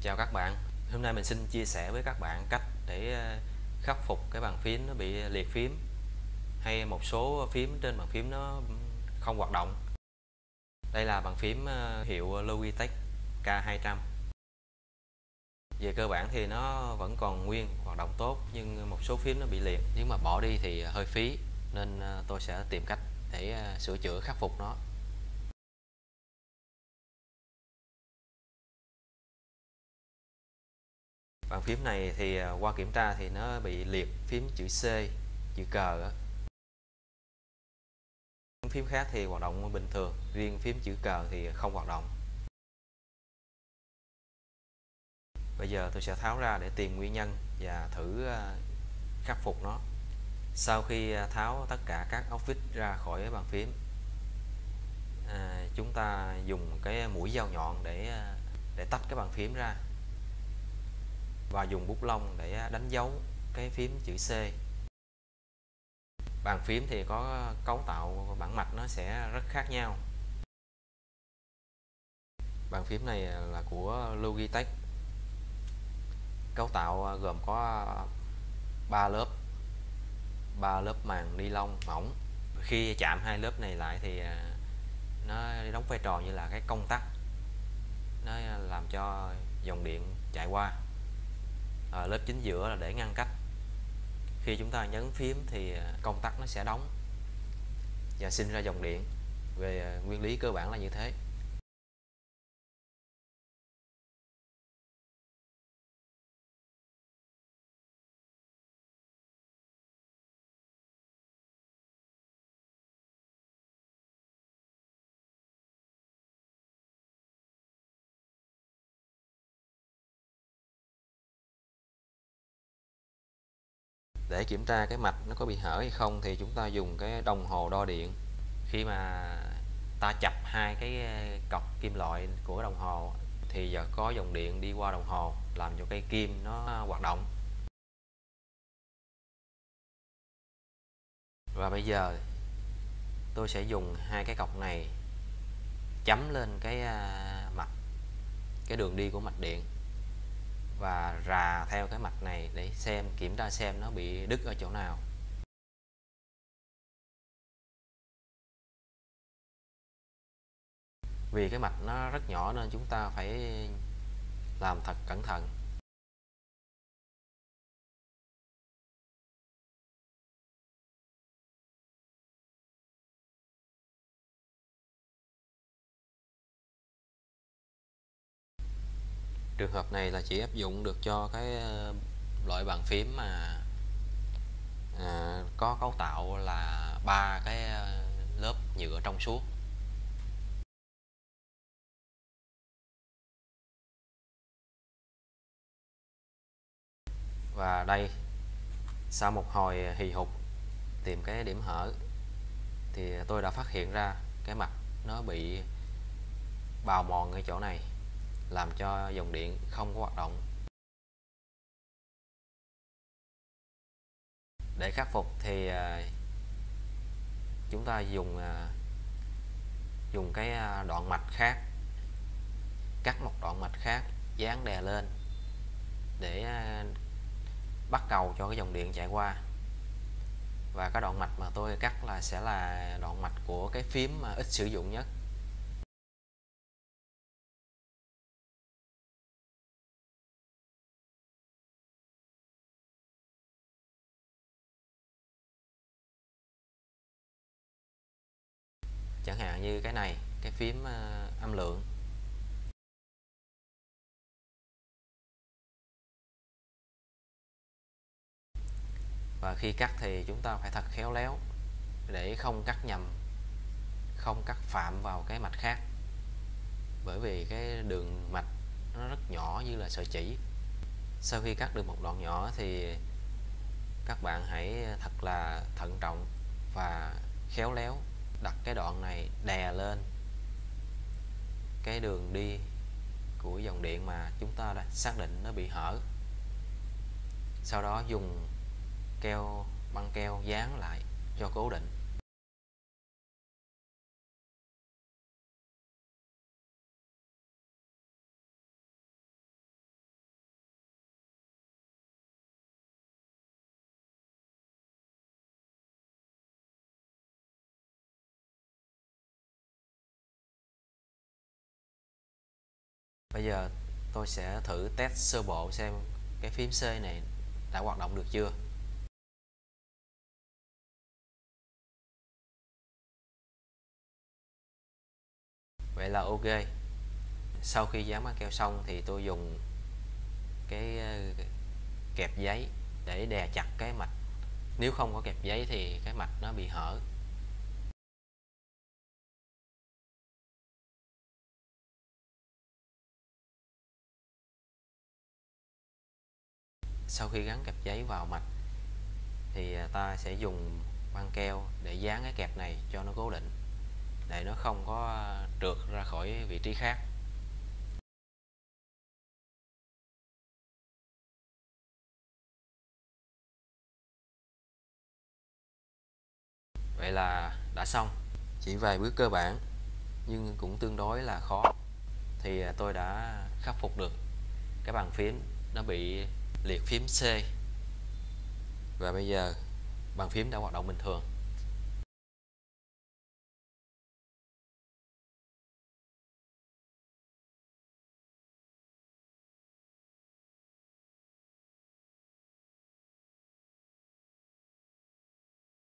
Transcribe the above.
Chào các bạn, hôm nay mình xin chia sẻ với các bạn cách để khắc phục cái bàn phím nó bị liệt phím hay một số phím trên bàn phím nó không hoạt động. Đây là bàn phím hiệu Logitech K200. Về cơ bản thì nó vẫn còn nguyên hoạt động tốt, nhưng một số phím nó bị liệt. Nếu mà bỏ đi thì hơi phí, nên tôi sẽ tìm cách để sửa chữa khắc phục nó. Bàn phím này thì qua kiểm tra thì nó bị liệt phím chữ C, chữ cờ á. Phím khác thì hoạt động bình thường, riêng phím chữ cờ thì không hoạt động. Bây giờ tôi sẽ tháo ra để tìm nguyên nhân và thử khắc phục nó. Sau khi tháo tất cả các ốc vít ra khỏi bàn phím, chúng ta dùng cái mũi dao nhọn để tách cái bàn phím ra và dùng bút lông để đánh dấu cái phím chữ C. Bàn phím thì có cấu tạo bản mạch nó sẽ rất khác nhau. Bàn phím này là của Logitech. Cấu tạo gồm có 3 lớp, 3 lớp màng ni lông mỏng. Khi chạm hai lớp này lại thì nó đóng vai trò như là cái công tắc, nó làm cho dòng điện chạy qua. Lớp chính giữa là để ngăn cách. Khi chúng ta nhấn phím thì công tắc nó sẽ đóng và sinh ra dòng điện. Về nguyên lý cơ bản là như thế. Để kiểm tra cái mạch nó có bị hở hay không thì chúng ta dùng cái đồng hồ đo điện. Khi mà ta chập hai cái cọc kim loại của đồng hồ thì giờ có dòng điện đi qua đồng hồ, làm cho cây kim nó hoạt động. Và bây giờ tôi sẽ dùng hai cái cọc này chấm lên cái mạch, cái đường đi của mạch điện, và rà theo cái mạch này để kiểm tra xem nó bị đứt ở chỗ nào. Vì cái mạch nó rất nhỏ nên chúng ta phải làm thật cẩn thận. Trường hợp này là chỉ áp dụng được cho cái loại bàn phím mà có cấu tạo là 3 cái lớp nhựa trong suốt. Và đây, sau một hồi hì hục tìm cái điểm hở thì tôi đã phát hiện ra cái mặt nó bị bào mòn ở chỗ này, làm cho dòng điện không có hoạt động. Để khắc phục thì chúng ta dùng cái đoạn mạch khác, cắt một đoạn mạch khác dán đè lên để bắt cầu cho cái dòng điện chạy qua. Và cái đoạn mạch mà tôi cắt sẽ là đoạn mạch của cái phím mà ít sử dụng nhất. Chẳng hạn như cái này, cái phím âm lượng. Và khi cắt thì chúng ta phải thật khéo léo để không cắt nhầm, không cắt phạm vào cái mạch khác, bởi vì cái đường mạch nó rất nhỏ như là sợi chỉ. Sau khi cắt được một đoạn nhỏ thì các bạn hãy thật là thận trọng và khéo léo đặt cái đoạn này đè lên cái đường đi của dòng điện mà chúng ta đã xác định nó bị hở. Sau đó dùng băng keo dán lại cho cố định. Bây giờ tôi sẽ thử test sơ bộ xem cái phím C này đã hoạt động được chưa. Vậy là ok. Sau khi dán băng keo xong thì tôi dùng cái kẹp giấy để đè chặt cái mạch. Nếu không có kẹp giấy thì cái mạch nó bị hở. Sau khi gắn kẹp giấy vào mạch thì ta sẽ dùng băng keo để dán cái kẹp này cho nó cố định, để nó không có trượt ra khỏi vị trí khác. Vậy là đã xong. Chỉ vài bước cơ bản nhưng cũng tương đối là khó thì tôi đã khắc phục được cái bàn phím nó bị liệt phím C, và bây giờ bàn phím đã hoạt động bình thường.